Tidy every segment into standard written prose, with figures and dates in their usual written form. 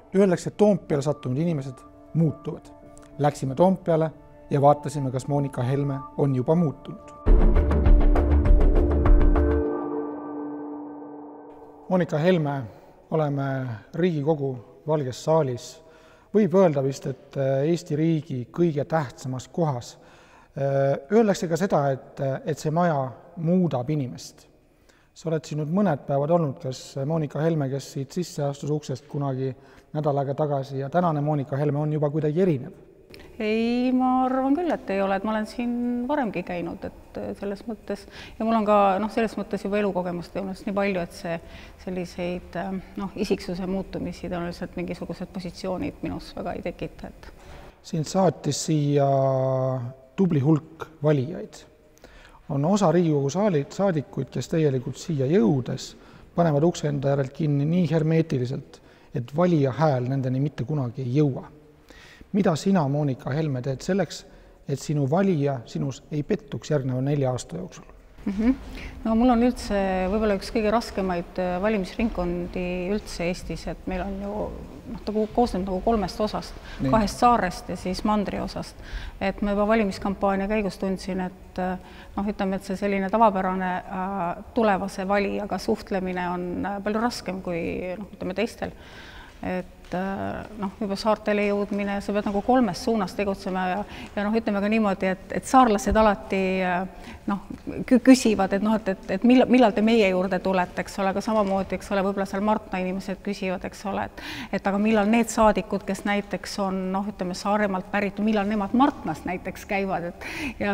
Öeldakse, et Toompeale sattunud inimesed muutuvad. Läksime Toompeale ja vaatasime, kas Monika Helme on juba muutunud. Monika Helme, oleme Riigikogu Valges saalis. Võib öelda vist, et Eesti riigi kõige tähtsamas kohas. Öeldakse ka seda, et see maja muudab inimest. Sa oled siin nüüd mõned päevad olnud, kas Monika Helme, kes siit sisse astus uksest kunagi nädal aega tagasi ja tänane Monika Helme on juba kuidagi erinev? Ei, ma arvan küll, et ei ole, et ma olen siin varemgi käinud, et selles mõttes ja mul on ka selles mõttes juba elukogemust olnud nii palju, et see selliseid isiksuse muutumisi tõenäoliselt mingisugused positsioonid minus väga ei tekita. Siin saatis siia tubli hulk valijaid. On osa Riigikogu saadikuid, kes tegelikult siia jõudes panevad ukse enda järelt kinni nii hermeetiliselt, et valija hääl nendeni mitte kunagi ei jõua. Mida sina, Monika Helme, teed selleks, et sinu valija sinus ei pettuks järgneva 4 aasta jooksul? No mul on üldse võib-olla üks kõige raskemaid valimisringkondi üldse Eestis, et meil on ju koosneb 3 osast, 2 saarest ja siis mandri osast. Et ma juba valimiskampaania käigus tundsin, et ütleme, et see selline tavapärane tulevase valijaga suhtlemine on palju raskem kui teistel. Et juba saartele jõudmine, sa pead 3 suunas tegutsema ja ütleme ka niimoodi, et saarlased alati küsivad, et millal te meie juurde tulete, eks ole, aga samamoodi, eks ole, võib-olla seal Martna inimesed küsivad, eks ole, et aga millal need saadikud, kes näiteks on, ütleme, Saaremaalt pärit, millal nemad Martnas näiteks käivad, ja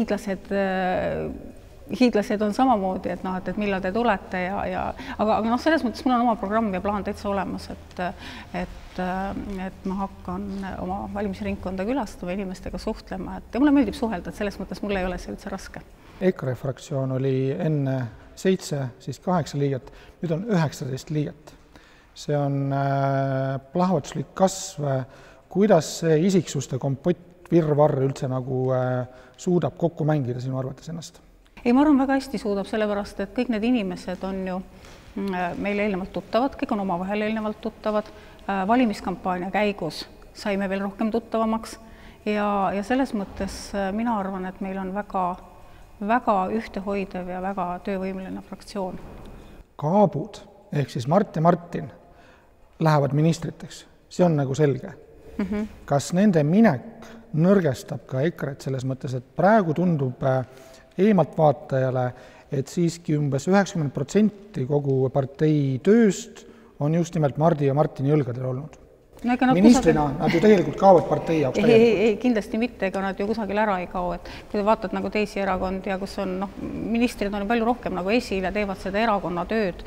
hiidlased on samamoodi, et millal te tulete, aga selles mõttes mul on oma programm ja plaan täitsa olemas, et ma hakkan oma valimisringkonda külastama, inimestega suhtlema, ja mulle meeldib suhelda, et selles mõttes mulle ei ole see üldse raske. EKRE fraktsioon oli enne 7, siis 8 liiget, nüüd on 19 liiget. See on plahvatuslik kasv, kuidas see isiksuste kompott virvarr üldse suudab kokku mängida sinu arvates ennast? Ei, ma arvan, väga hästi suudab, sellepärast, et kõik need inimesed on ju meil eelnevalt tuttavad, kõik on omavahel eelnevalt tuttavad. Valimiskampaania käigus saime veel rohkem tuttavamaks ja selles mõttes mina arvan, et meil on väga ühtehoidev ja väga töövõimeline fraktsioon. Kaabud, ehk siis Mart ja Martin lähevad ministriteks, see on selge. Kas nende minek nõrgestab ka EKRE-t selles mõttes, et praegu tundub eemalt vaatajale, et siiski umbes 90% kogu partei tööst on just nimelt Mardi ja Martini õlgadel olnud. Ministrina nad ju tegelikult kaovad partei jaoks täielikult. Ei, kindlasti mitte, ega nad ju kusagil ära ei kao. Kui te vaatad teisi erakondi ja kus on ministrid on palju rohkem esile, teevad seda erakonna tööd,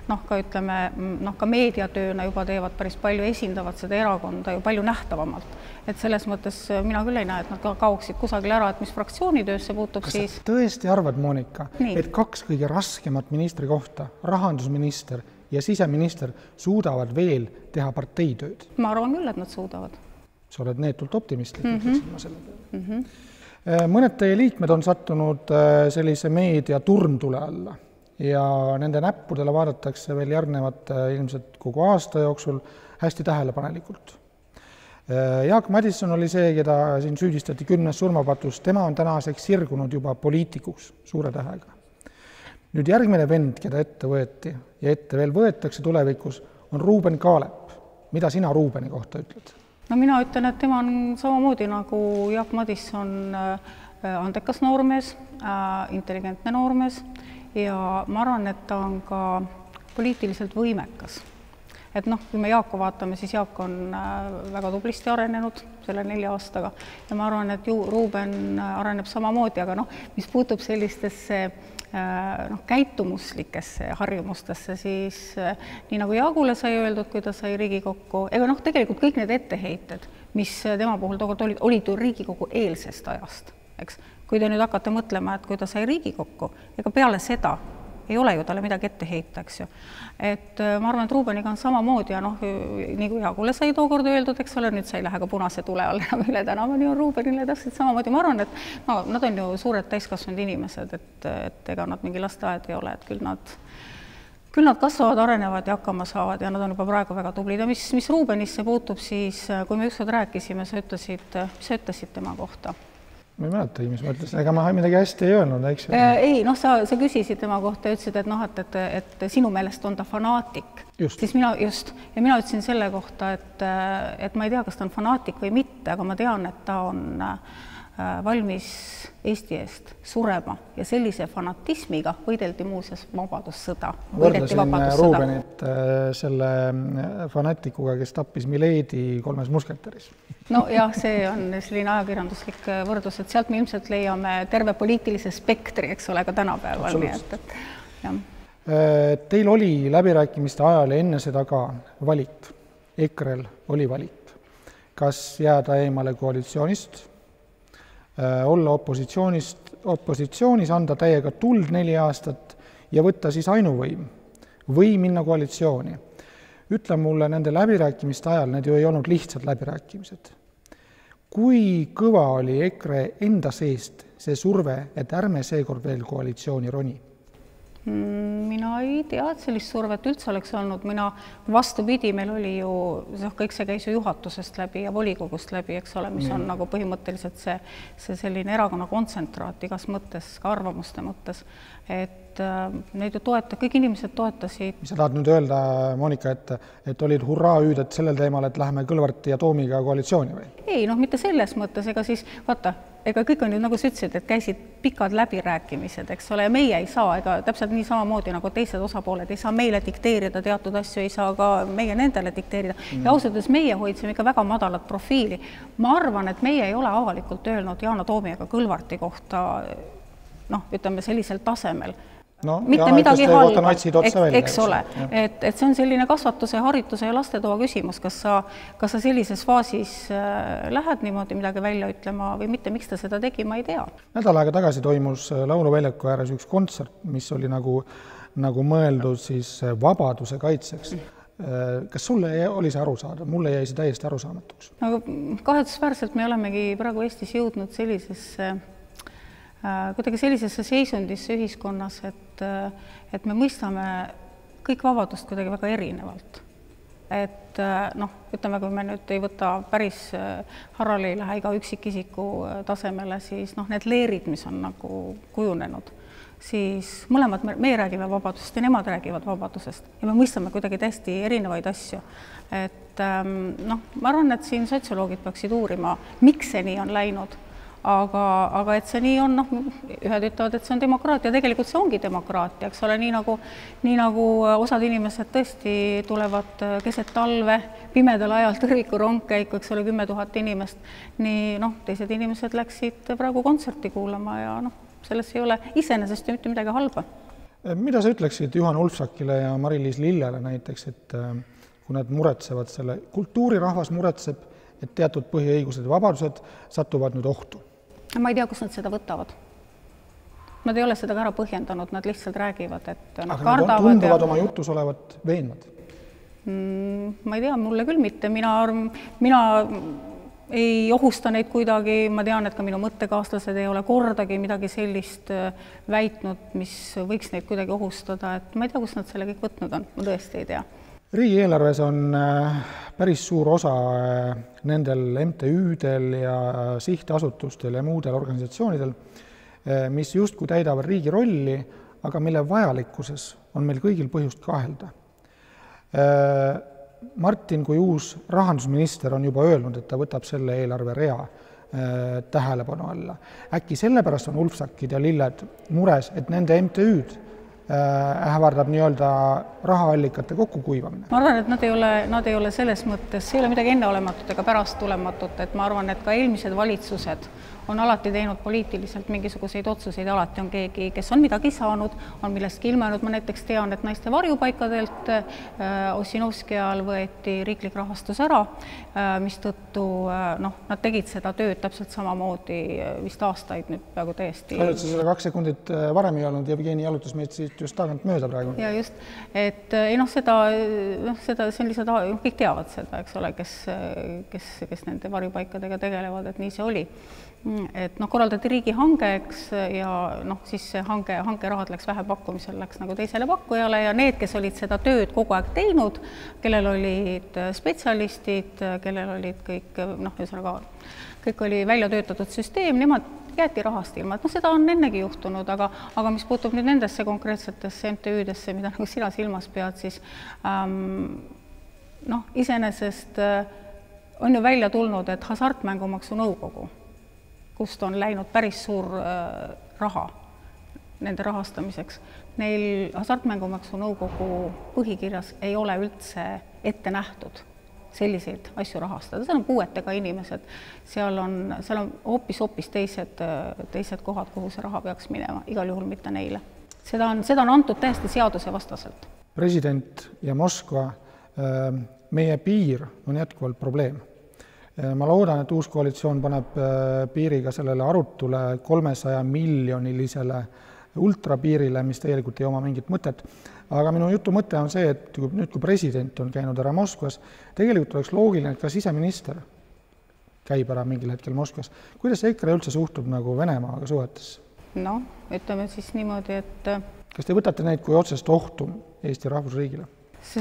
ka meediatööna juba teevad päris palju, esindavad seda erakonda ju palju nähtavamalt. Et selles mõttes mina küll ei näe, et nad kaoksid kusagil ära, et mis fraktsiooni töösse puutub siis. Kas sa tõesti arvad, Monika, et 2 kõige raskemat ministri kohta, rahandusminister ja siseminister suudavad veel teha parteitööd? Ma arvan küll, et nad suudavad. Sa oled neetult optimistlik, ütleksin ma selle peale. Mõned teie liikmed on sattunud sellise meedia turmtule alla ja nende näppudele vaadatakse veel järgnevat ilmselt kogu aasta jooksul hästi tähelepanelikult. Jaak Madison oli see, keda siin süüdistati 10 surmapatus, tema on tänaseks sirgunud juba poliitikuks suure tähega. Nüüd järgmine vend, keda ette võeti ja ette veel võetakse tulevikus, on Ruuben Kaalep. Mida sina Ruubeni kohta ütled? No mina ütlen, et tema on samamoodi nagu Jaak Madison andekas noormees, intelligentne noormees ja ma arvan, et ta on ka poliitiliselt võimekas. Et kui me Jaaku vaatame, siis Jaak on väga tublisti arenenud selle 4 aastaga ja ma arvan, et Ruuben areneb samamoodi, aga mis puutub sellistesse käitumuslikesse harjumustesse, siis nii nagu Jaagule sai öeldud, kui ta sai Riigikokku, ega tegelikult kõik need etteheited, mis tema puhul tookord olid ju Riigikogu eelsest ajast, eks. Kui te nüüd hakkate mõtlema, et kui ta sai Riigikokku, ega peale seda ei ole ju talle midagi ette heita, eks ju. Et ma arvan, et Ruubeniga on samamoodi ja nii kui Jaagule sai tookord öeldud, eks ole, nüüd sa ei lähe ka punase tule all üle tänavani on Ruubenile täpselt samamoodi. Ma arvan, et nad on ju suured täiskasvanud inimesed, et ega nad mingi lasteaed ei ole, et küll nad kasvavad, arenevad ja hakkama saavad ja nad on juba praegu väga tublid. Ja mis Rubenisse puutub, siis kui me ükskord rääkisime, sa ütlesid tema kohta? Ma ei mäletagi, mis ma ütlesin, ega ma midagi hästi ei öelnud, eks? Ei, noh, sa küsisid tema kohta ja ütlesid, et sinu meelest on ta fanaatik. Siis mina ütlesin selle kohta, et ma ei tea, kas ta on fanaatik või mitte, aga ma tean, et ta on valmis Eesti eest surema ja sellise fanatismiga võideldi muuseas vabadussõda. Võrdlesin Rubenit selle fanatikuga, kes tappis Milady 3 musketäris. No jah, see on selline ajakirjanduslik võrdlus, et sealt me ilmselt leiame terve poliitilise spektri, eks ole, ka tänapäeval. Teil oli läbirääkimiste ajal ja enne seda ka valik. EKRE-l oli valik. Kas jääda eemale koalitsioonist, olla opositsioonis, anda täiega tuld 4 aastat ja võtta siis ainuvõim või minna koalitsiooni. Ütle mulle, nende läbirääkimiste ajal, need ju ei olnud lihtsad läbirääkimised. Kui kõva oli EKRE enda seest see surve, et ärme seekord veel koalitsiooni roni? Mina ei tea, et sellist survet üldse oleks olnud. Mina vastupidi, meil oli ju, kõik see käis ju juhatusest läbi ja volikogust läbi, eks ole, mis on nagu põhimõtteliselt see selline erakonna kontsentraat igas mõttes, ka arvamuste mõttes. Et neid ju kõik inimesed toetasid. Mis sa tahad nüüd öelda, Monika, et olid hurraa-hüüded sellel teemal, et läheme Kõlvarti ja Toomiga koalitsiooni või? Ei, noh, mitte selles mõttes, ega siis, vaata, ega kõik on ju, nagu sa ütlesid, et käisid pikad läbirääkimised, eks ole, ja meie ei saa, ega täpselt nii samamoodi nagu teised osapooled ei saa meile dikteerida teatud asju, ei saa ka meie nendele dikteerida. Ja ausõttes meie hoidsime ikka väga madalat profiili. Ma arvan, et meie ei ole avalikult öelnud Yana Toomi ega Kõlvarti kohta, noh, ütleme sellisel tasemel. No, mitte midagi halba, eks ole. Et see on selline kasvatuse, harituse ja lastetoa küsimus, kas sa sellises faasis lähed niimoodi midagi välja ütlema või mitte, miks ta seda tegi, ma ei tea. Nädal aega tagasi toimus Lauluväljaku ääres üks kontsert, mis oli nagu mõeldud siis vabaduse kaitseks. Kas sulle oli see arusaadav? Mulle jäi see täiesti arusaamatuks. Kahetsusväärselt me olemegi praegu Eestis jõudnud kuidagi sellisesse seisundisse ühiskonnas, et me mõistame kõik vabadust kuidagi väga erinevalt. Et noh, ütleme, kui me nüüd ei võta päris harrale ei lähe iga üksikisiku tasemele, siis noh, need leerid, mis on nagu kujunenud, siis mõlemad meie räägime vabadusest ja nemad räägivad vabadusest ja me mõistame kuidagi täiesti erinevaid asju. Et noh, ma arvan, et siin sotsioloogid peaksid uurima, miks see nii on läinud. Aga et see nii on, noh, ühed ütlevad, et see on demokraatia, tegelikult see ongi demokraatia, eks ole, nii nagu osad inimesed tõesti tulevad keset talve, pimedal ajal tõrvikurongkäiku, eks ole, 10 000 inimest, nii noh, teised inimesed läksid praegu kontserti kuulama ja noh, selles ei ole iseenesest mitte midagi halba. Mida sa ütleksid Juhan Ulfsakile ja Mari-Liis Lillele näiteks, et kui nad muretsevad selle, kultuurirahvas muretseb, et teatud põhiõigused ja vabadused satuvad nüüd ohtu? Ma ei tea, kus nad seda võtavad. Nad ei ole seda ka ära põhjendanud, nad lihtsalt räägivad, et nad kardavad. Aga tunduvad oma jutus olevat veenvad? Ma ei tea, mulle küll mitte. Mina ei ohusta neid kuidagi, ma tean, et ka minu mõttekaaslased ei ole kordagi midagi sellist väitnud, mis võiks neid kuidagi ohustada. Et ma ei tea, kus nad selle kõik võtnud on, ma tõesti ei tea. Riigieelarves on päris suur osa nendel MTÜ-del ja sihtasutustel ja muudel organisatsioonidel, mis justkui täidavad riigi rolli, aga mille vajalikkuses on meil kõigil põhjust kahelda. Martin kui uus rahandusminister on juba öelnud, et ta võtab selle eelarve rea tähelepanu alla. Äkki sellepärast on Ulfsakid ja Lilled mures, et nende MTÜ-d ähvardab nii-öelda rahaallikate kokkukuivamine? Ma arvan, et nad ei ole selles mõttes, see ei ole midagi enneolematut ega pärast tulematut, et ma arvan, et ka eelmised valitsused on alati teinud poliitiliselt mingisuguseid otsuseid, alati on keegi, kes on midagi saanud, on millestki ilmanud. Ma näiteks tean, et naiste varjupaikadelt Ossinovski ajal võeti riiklik rahastus ära, mistõttu noh, nad tegid seda tööd täpselt samamoodi vist aastaid nüüd peaaegu täiesti. Oled sa selle 2 sekundit varem ei olnud, Jevgeni jalutas meid siit just tagant mööda praegu. Ja just, et ei noh, seda see on lihtsalt, kõik teavad seda, eks ole, kes nende varjupaikadega tegelevad, et nii see oli. et noh, korraldati riigihange, eks, ja noh, siis see hankerahad läks vähepakkumisel, läks nagu teisele pakkujale ja need, kes olid seda tööd kogu aeg teinud, kellel olid spetsialistid, kellel olid kõik, noh, ühesõnaga, kõik oli välja töötatud süsteem, nemad jäeti rahast ilma, et noh, seda on ennegi juhtunud, aga mis puutub nüüd nendesse konkreetsetesse MTÜ-desse, mida nagu sina silmas pead, siis noh, iseenesest on ju välja tulnud, et Hasartmängumaksu Nõukogu, kust on läinud päris suur raha nende rahastamiseks, neil Hasartmängumaksu Nõukogu põhikirjas ei ole üldse ette nähtud selliseid asju rahastada, seal on puuetega inimesed, seal on hoopis teised kohad, kuhu see raha peaks minema, igal juhul mitte neile. Seda on antud täiesti seaduse vastaselt. President ja Moskva, meie piir on jätkuvalt probleem. Ma loodan, et uus koalitsioon paneb piiriga sellele arutule 300 miljonilisele ultrapiirile, mis tegelikult ei oma mingit mõtet. Aga minu jutu mõte on see, et nüüd, kui president on käinud ära Moskvas, tegelikult oleks loogiline, et ka siseminister käib ära mingil hetkel Moskvas. Kuidas EKRE üldse suhtub nagu Venemaaga suhetesse? No, ütleme siis niimoodi, et... Kas te võtate neid kui otsest ohtu Eesti rahvusriigile? See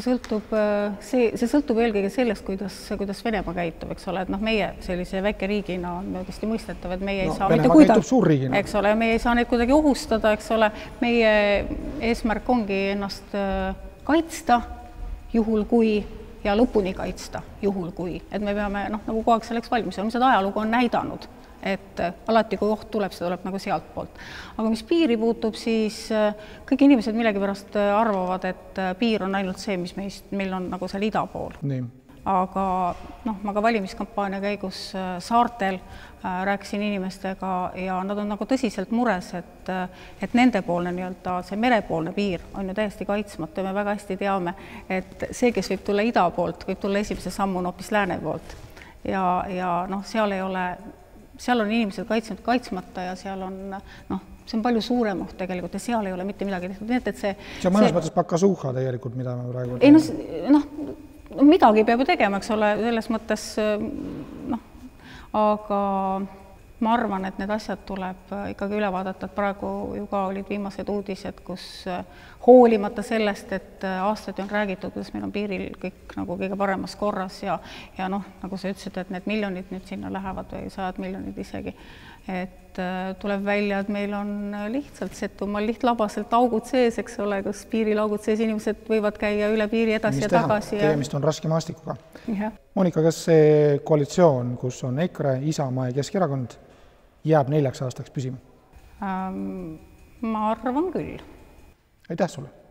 sõltub eelkõige sellest, kuidas Venemaa käitub, eks ole, et noh, meie sellise väike riigina on tõesti mõistetav, et meie ei saa Venemaa käitub suurriigina. Eks ole, meie ei saa neid kuidagi ohustada, eks ole, meie eesmärk ongi ennast kaitsta juhul kui ja lõpuni kaitsta juhul kui, et me peame noh, nagu kogu aeg selleks valmis olema, seda ajalugu on näidanud, et alati, kui oht tuleb, see tuleb nagu sealt poolt. Aga mis piiri puutub, siis kõik inimesed millegipärast arvavad, et piir on ainult see, mis meil on nagu seal ida pool. Nii. Aga noh, ma ka valimiskampaania käigus saartel rääkisin inimestega ja nad on nagu tõsiselt mures, et nendepoolne nii-öelda see merepoolne piir on ju täiesti kaitsmata ja me väga hästi teame, et see, kes võib tulla ida poolt, võib tulla esimese sammuna hoopis lääne poolt. Ja noh, seal on inimesed kaitsmata ja seal on, noh, see on palju suurem oht tegelikult ja seal ei ole mitte midagi tehtud. Nii, et see on mõnes mõttes pakasuuha tegelikult, mida me praegu... Ei, noh, midagi peab ju tegema, eks ole, selles mõttes, noh, aga ma arvan, et need asjad tuleb ikkagi üle vaadata, et praegu ju ka olid viimased uudised, kus hoolimata sellest, et aastaid on räägitud, kuidas meil on piiril kõik nagu kõige paremas korras ja noh, nagu sa ütlesid, et need miljonid nüüd sinna lähevad või 100 miljonid isegi, et tuleb välja, et meil on lihtsalt Setumaal lihtlabaselt augud sees, eks ole, kus piiril augud sees inimesed võivad käia üle piiri edasi ja tagasi. Tegemist on raske maastikuga. Monika, kas see koalitsioon, kus on EKRE, Isamaa ja Keskerakond, jääb 4 aastaks püsima? Ma arvan küll. Aitäh sulle!